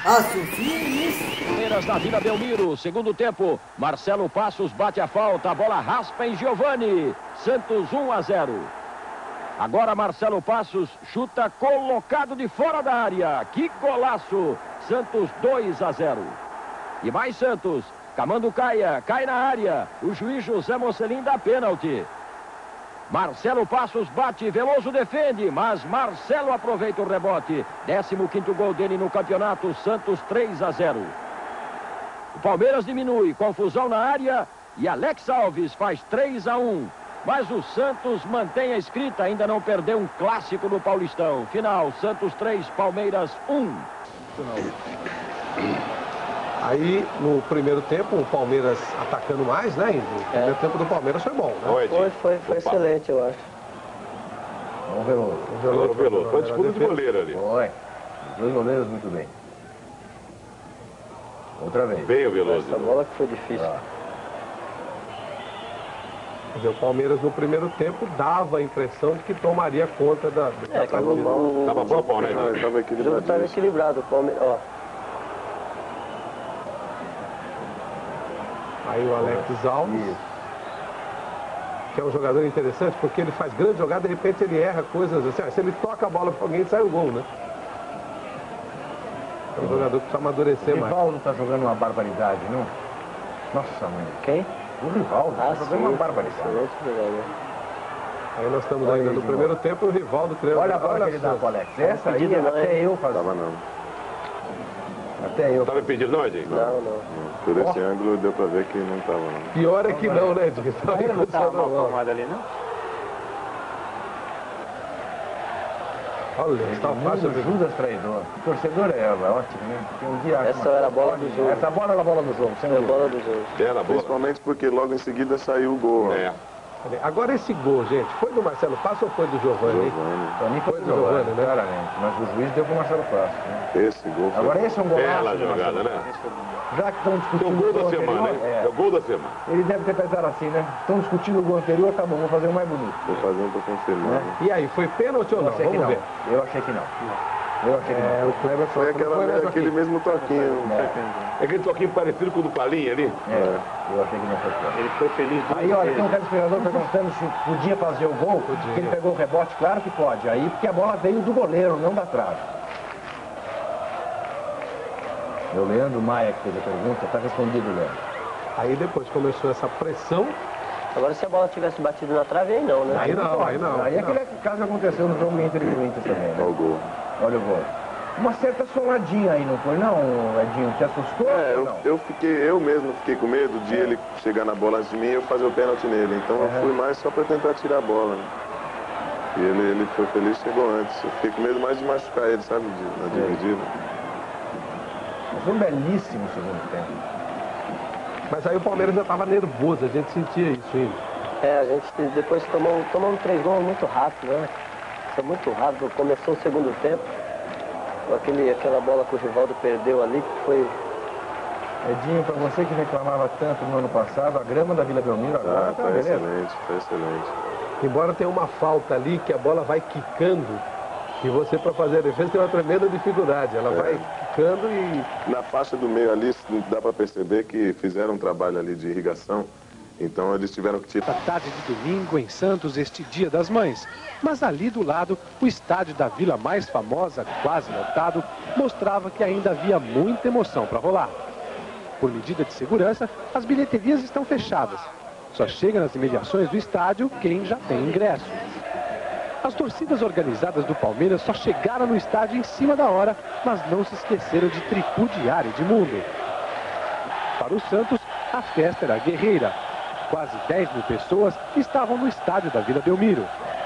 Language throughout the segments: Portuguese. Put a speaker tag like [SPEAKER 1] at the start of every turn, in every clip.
[SPEAKER 1] Palmeiras na Vila Belmiro, segundo tempo. Marcelo Passos bate a falta, a bola raspa em Giovani. Santos 1-0. Agora Marcelo Passos chuta colocado de fora da área. Que golaço! Santos 2-0. E mais Santos. Camando Caia, cai na área. O juiz José Mocelin dá pênalti. Marcelo Passos bate, Veloso defende, mas Marcelo aproveita o rebote. 15º gol dele no campeonato, Santos 3-0. O Palmeiras diminui, confusão na área e Alex Alves faz 3-1. Mas o Santos mantém a escrita, ainda não perdeu um clássico no Paulistão. Final, Santos 3, Palmeiras 1.
[SPEAKER 2] Aí, no primeiro tempo, o Palmeiras atacando mais, né? O primeiro tempo do Palmeiras foi bom, né?
[SPEAKER 3] Foi excelente, eu acho.
[SPEAKER 4] Vamos ver o Veloso. Foi disputa de goleiro ali. Foi. Os dois goleiros muito bem. Outra vez.
[SPEAKER 3] Bem o Veloso. Essa bola que foi difícil.
[SPEAKER 2] O Palmeiras no primeiro tempo dava a impressão de que tomaria conta da partida.
[SPEAKER 4] Tava bom, Paulo, né?
[SPEAKER 3] O jogo estava equilibrado. O Palmeiras, ó.
[SPEAKER 2] Aí o Alex Alves, que é um jogador interessante, porque ele faz grande jogada, de repente ele erra coisas assim. Se ele toca a bola para alguém, sai o gol, né? É um jogador que precisa amadurecer mais.
[SPEAKER 4] O Rivaldo tá jogando uma barbaridade, não? Nossa, mãe.
[SPEAKER 3] Quem?
[SPEAKER 4] O Rivaldo tá jogando uma barbaridade.
[SPEAKER 2] Aí nós estamos ainda no primeiro tempo, o Rivaldo criando.
[SPEAKER 4] Olha a bola que ele dá pro Alex. Essa aí até eu fazia. Até eu.
[SPEAKER 5] Tava impedido não, Edinho?
[SPEAKER 3] Não.
[SPEAKER 5] Por esse ângulo deu pra ver que não tava, não.
[SPEAKER 2] Pior é que não, né, Edinho?
[SPEAKER 3] Ele não tava mal formado ali, não?
[SPEAKER 2] Olha, está fácil de
[SPEAKER 4] Judas traidor. O torcedor é ótimo, né? Porque um dia
[SPEAKER 3] essa era a bola do jogo.
[SPEAKER 4] Essa bola era a bola do jogo.
[SPEAKER 3] Era a bola do jogo.
[SPEAKER 5] Principalmente porque logo em seguida saiu o gol.
[SPEAKER 2] Agora esse gol, gente, foi do Marcelo Passos ou foi do Giovani?
[SPEAKER 4] Pra mim foi do Giovani, né? Claramente. Mas o juiz deu pro Marcelo Passos. Né?
[SPEAKER 5] Esse gol foi...
[SPEAKER 4] Agora esse é um golaço.
[SPEAKER 5] Bela jogada, né?
[SPEAKER 4] Já que estão discutindo
[SPEAKER 5] o gol da semana, hein? É o gol da semana.
[SPEAKER 4] Ele deve ter pensado assim, né? Estão discutindo o gol anterior, tá bom, vou fazer o mais bonito.
[SPEAKER 5] Vou fazer um pra confirmar.
[SPEAKER 4] Né?
[SPEAKER 2] E aí, foi pênalti ou não? Vamos ver.
[SPEAKER 4] Eu achei que não. Eu achei que não.
[SPEAKER 2] O Kleber
[SPEAKER 5] foi aquele mesmo toquinho.
[SPEAKER 4] É
[SPEAKER 5] aquele toquinho parecido com o do Palinha ali?
[SPEAKER 4] Eu achei que não foi pênalti.
[SPEAKER 3] Ele foi feliz.
[SPEAKER 4] Aí, olha, tem um telespectador perguntando se podia fazer o gol, porque ele pegou o rebote, claro que pode. Aí, porque a bola veio do goleiro, não da trave. É o Leandro Maia que fez a pergunta, está respondido, Leandro.
[SPEAKER 2] Aí depois começou essa pressão.
[SPEAKER 3] Agora se a bola tivesse batido na trave, aí não, né?
[SPEAKER 2] Aí não.
[SPEAKER 4] Aí aquele caso aconteceu no jogo Inter e Corinthians também, né?
[SPEAKER 5] Olha o gol.
[SPEAKER 4] Olha o gol. Uma certa soladinha aí, não foi não, Edinho? Te assustou?
[SPEAKER 5] Eu mesmo fiquei com medo de ele chegar na bola antes de mim e eu fazer o pênalti nele. Então eu fui mais só para tentar tirar a bola, né? E ele foi feliz e chegou antes. Eu fiquei com medo mais de machucar ele, sabe? Na dividida.
[SPEAKER 4] Foi um belíssimo segundo tempo.
[SPEAKER 2] Mas aí o Palmeiras já estava nervoso, a gente sentia isso ainda.
[SPEAKER 3] A gente depois tomamos 3 gols muito rápido, né? Foi muito rápido, começou o segundo tempo. Aquela bola que o Rivaldo perdeu ali, que foi...
[SPEAKER 4] Edinho, para você que reclamava tanto no ano passado, a grama da Vila Belmiro agora tá beleza.
[SPEAKER 5] Foi excelente.
[SPEAKER 2] Embora tenha uma falta ali, que a bola vai quicando, e você, para fazer a defesa, tem uma tremenda dificuldade. Ela vai quicando e...
[SPEAKER 5] Na faixa do meio ali, dá para perceber que fizeram um trabalho ali de irrigação. Então eles tiveram que tirar.
[SPEAKER 6] Da tarde de domingo em Santos, este Dia das Mães. Mas ali do lado, o estádio da vila mais famosa, quase lotado, mostrava que ainda havia muita emoção para rolar. Por medida de segurança, as bilheterias estão fechadas. Só chega nas imediações do estádio quem já tem ingresso. As torcidas organizadas do Palmeiras só chegaram no estádio em cima da hora, mas não se esqueceram de tripudiar Edmundo. Para o Santos, a festa era guerreira. Quase 10 mil pessoas estavam no estádio da Vila Belmiro.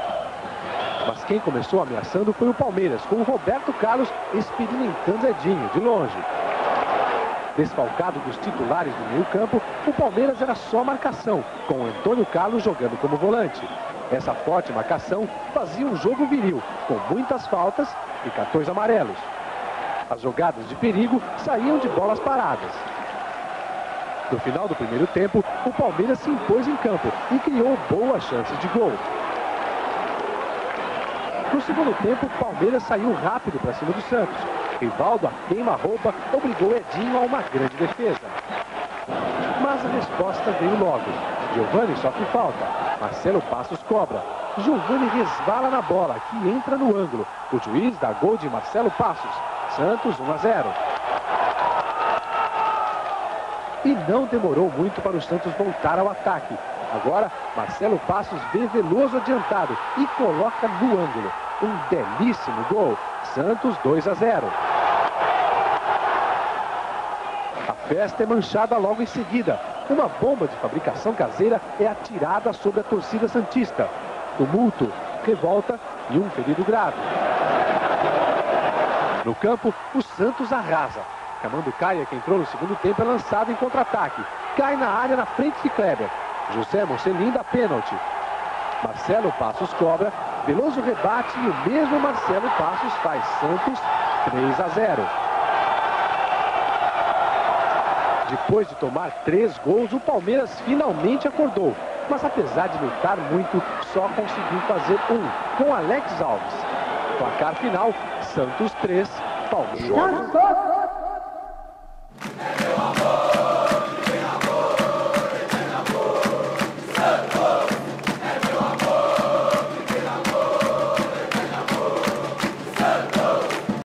[SPEAKER 6] Mas quem começou ameaçando foi o Palmeiras, com o Roberto Carlos experimentando Edinho de longe. Desfalcado dos titulares do meio-campo, o Palmeiras era só marcação, com o Antônio Carlos jogando como volante. Essa forte marcação fazia um jogo viril, com muitas faltas e cartões amarelos. As jogadas de perigo saíam de bolas paradas. No final do primeiro tempo, o Palmeiras se impôs em campo e criou boas chances de gol. No segundo tempo, o Palmeiras saiu rápido para cima do Santos. Rivaldo, a queima-roupa, obrigou Edinho a uma grande defesa. Mas a resposta veio logo. Giovani sofre falta. Marcelo Passos cobra. Giovani resvala na bola, que entra no ângulo. O juiz dá gol de Marcelo Passos. Santos 1-0. E não demorou muito para o Santos voltar ao ataque. Agora, Marcelo Passos vê Veloso adiantado e coloca no ângulo. Um belíssimo gol. Santos 2-0. A festa é manchada logo em seguida. Uma bomba de fabricação caseira é atirada sobre a torcida santista. Tumulto, revolta e um ferido grave. No campo, o Santos arrasa. Camanducaia, que entrou no segundo tempo, é lançado em contra-ataque. Cai na área na frente de Kleber. José Mocelin dá pênalti. Marcelo Passos cobra. Veloso rebate e o mesmo Marcelo Passos faz Santos 3-0. Depois de tomar 3 gols, o Palmeiras finalmente acordou. Mas apesar de lutar muito, só conseguiu fazer 1, com Alex Alves. Placar final, Santos 3, Palmeiras.